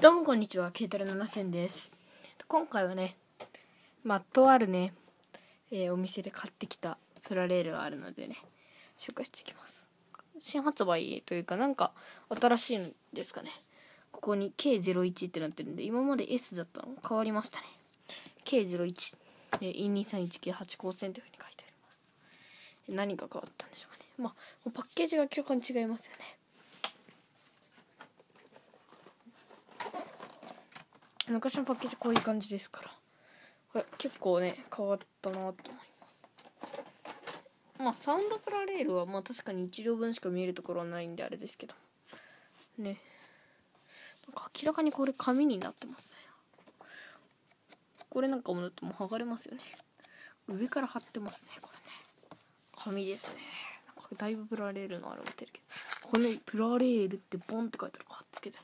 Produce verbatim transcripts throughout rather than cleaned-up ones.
どうもこんにちは、ケイタルななせんです。今回はね、まあ、とあるね、えー、お店で買ってきたプラレールがあるのでね、紹介していきます。新発売というか、なんか新しいんですかね。ここに ケーゼロいち ってなってるんで、今まで S だったのが変わりましたね。ケーゼロいち で イーにーさんいちケーはち 光線というふうに書いてあります。何が変わったんでしょうかね。まあ、パッケージが明らかに違いますよね。昔のパッケージこういう感じですから、これ結構ね変わったなと思います。まあサウンドプラレールはまあ確かにいち両分しか見えるところはないんであれですけどね、なんか明らかにこれ紙になってますね。これなんかもだともう剥がれますよね。上から貼ってますね。これね紙ですね。なんかだいぶプラレールのあれ持ってるけど、このプラレールってボンって書いてあるから貼っつけてます。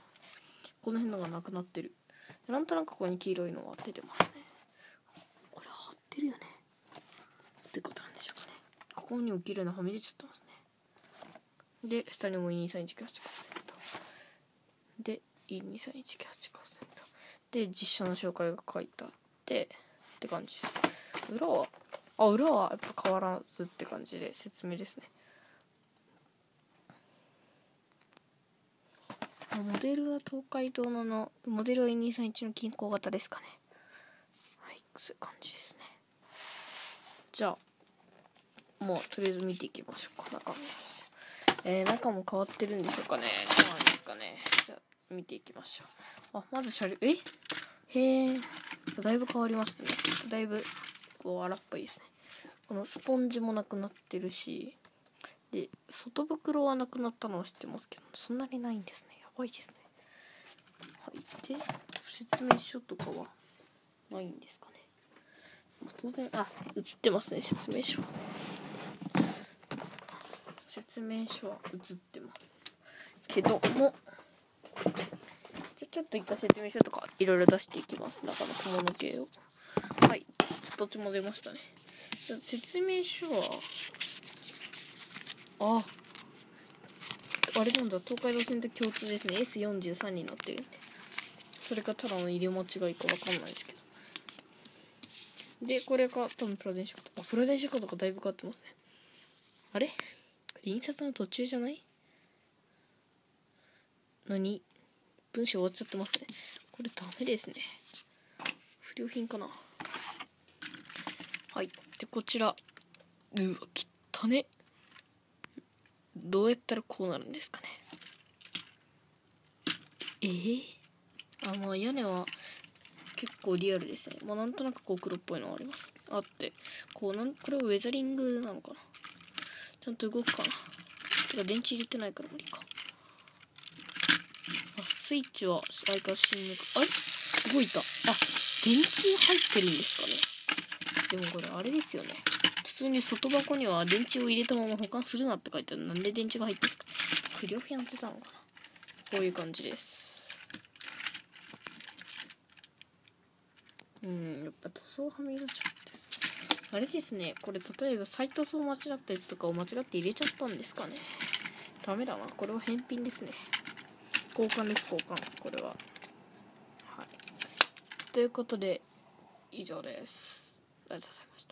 この辺のがなくなってる。なんとなくここに黄色いのは出てますね。これ貼ってるよねってことなんでしょうかね。ここにも黄色いのはみ出ちゃってますね。で下にも イーにーさんいちケーはち 光線とで イーにーさんいちケーはち 光線とで実写の紹介が書いてあってって感じです。裏はあ裏はやっぱ変わらずって感じで説明ですね。モデルは東海道ののモデルは イーにーさんいちの均衡型ですかね。はい、そういう感じですね。じゃあもうとりあえず見ていきましょうか。中身、えー、中も変わってるんでしょうかね。どうなんですかね。じゃあ見ていきましょう。あ、まず車両、えへえ、だいぶ変わりましたね。だいぶこう荒っぽいですね。このスポンジもなくなってるし、で外袋はなくなったのは知ってますけど、そんなにないんですね。やばいですね。はい、で説明書とかはないんですかね。当然あ映ってますね。説明書説明書は映ってますけども、じゃあちょっと一回説明書とかいろいろ出していきます。中の小物系を。はい、どっちも出ましたね。じゃあ説明書はああれなんだ、東海道線と共通ですね。 エスよんじゅうさん になってるんで、それかただの入れ間違いかわかんないですけど。でこれが多分プラ電車とかプラ電車とかだいぶ変わってますね。あれ印刷の途中じゃない？何？文章終わっちゃってますね。これダメですね。不良品かな。はい。でこちら、うわきったね。どうやったらこうなるんですかね。えー、あまあ屋根は結構リアルですね。まあなんとなくこう黒っぽいのがあります。あってこうなんこれはウェザリングなのかな。ちゃんと動くかな。てか電池入れてないから無理か。あスイッチは相変わらず新聞、あれ動いた。あ電池入ってるんですかね。でもこれあれですよね。普通に外箱には電池を入れたまま保管するなって書いてある。なんで電池が入ってるんですか。不良品やってたのかな。こういう感じです。うんやっぱ塗装はみ出ちゃってあれですね。これ例えば再塗装間違ったやつとかを間違って入れちゃったんですかね。ダメだな。これは返品ですね。交換です。交換。これははいということで以上です。ありがとうございました。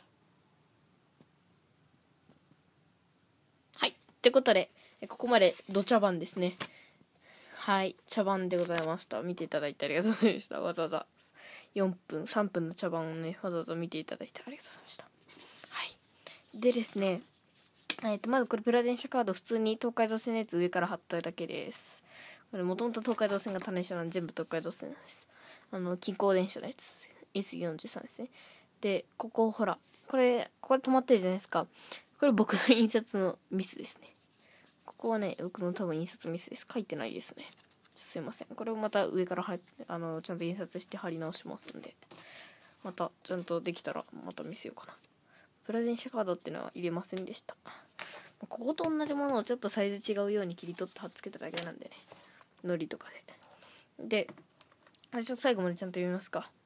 はいってことでここまでド茶番ですね。はい茶番でございました。見ていただいてありがとうございました。わざわざよんぷんさんぷんの茶番をねわざわざ見ていただいてありがとうございました。はいでですね、えー、とまずこれプラ電車カード普通に東海道線のやつ上から貼っただけです。これもともと東海道線が種車なんで全部東海道線です。あの近郊電車のやつ エスよんじゅうさん ですね。でここほらこれここで止まってるじゃないですか。これ僕の印刷のミスですね。ここはね僕の多分印刷ミスです。書いてないですね。すいません。これをまた上からはあのちゃんと印刷して貼り直しますんで、またちゃんとできたらまた見せようかな。プラ電車カードっていうのは入れませんでした。ここと同じものをちょっとサイズ違うように切り取って貼っつけただけなんでね。のりとかで。で、あれちょっと最後までちゃんと読みますか。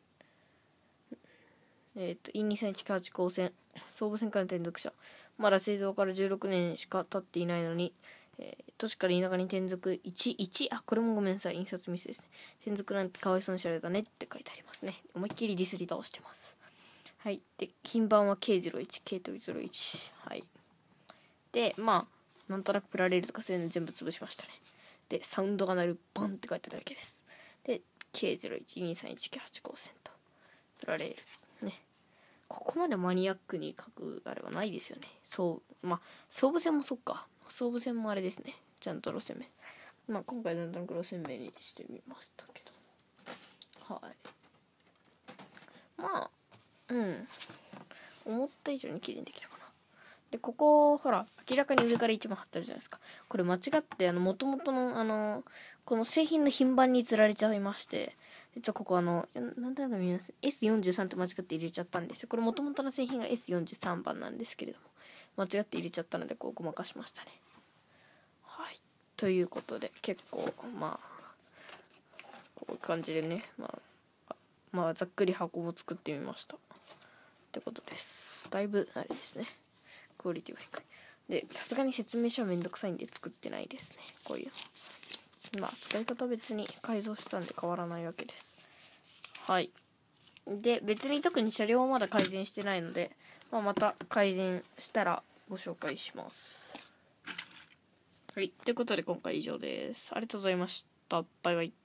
えっと、イーにーさんいちケーはち 光線、総武線からの転属者。まだ製造からじゅうろくねんしか経っていないのに、えー、 都市から田舎に転属いち、いち、あ、これもごめんなさい、印刷ミスですね。転属なんてかわいそうにしられたねって書いてありますね。思いっきりディスり倒してます。はい。で、金番は ケーゼロいち、ケートリゼロいち。はい。で、まあ、なんとなくプラレールとかそういうの全部潰しましたね。で、サウンドが鳴るバンって書いてあるだけです。で、ケーゼロいちにさんいちきゅうはちごセント。プラレール。ね。ここまでマニアックに書くあれはないですよね。そう、まあ、総武線もそっか。総武線もあれですね。ちゃんと路線名。まあ、今回なんとなく路線名にしてみましたけど。はい。まあ、うん。思った以上に綺麗にできたかな。で、ここ、ほら、明らかに上からいちばん貼ってあるじゃないですか。これ間違って、あの、元々の、あの、この製品の品番に釣られちゃいまして、実はここあの、なんとなく見ます。エスよんじゅうさん って間違って入れちゃったんですよ。これ元々の製品が エスよんじゅうさん 番なんですけれども、間違って入れちゃったので、こうごまかしましたね。はい。ということで、結構、まあ、こういう感じでね、まあ、まあ、ざっくり箱を作ってみました。ってことです。だいぶ、あれですね。クオリティは低い。で、さすがに説明書はめんどくさいんで作ってないですね。こういうの。まあ、使い方別に改造したんで変わらないわけです。はい。で、別に特に車両はまだ改善してないので、まあ、また改善したらご紹介します。はい。ということで今回以上です。ありがとうございました。バイバイ。